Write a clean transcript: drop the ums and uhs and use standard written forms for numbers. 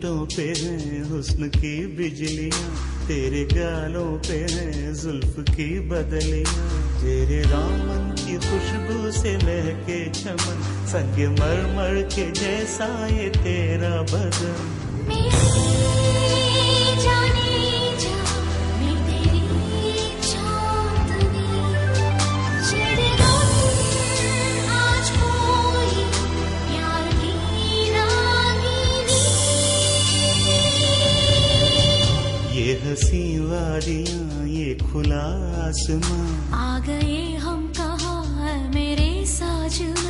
होठों पे हैं हुस्न की बिजलियां, तेरे गालों पे हैं जुल्फ की बदलियां, तेरे दामन की खुशबू से महके चमन, संग मरमर के जैसा ये तेरा बदन। ये हंसी वादियाँ ये खुला आसमां, आ गए हम कहाँ मेरे साजना।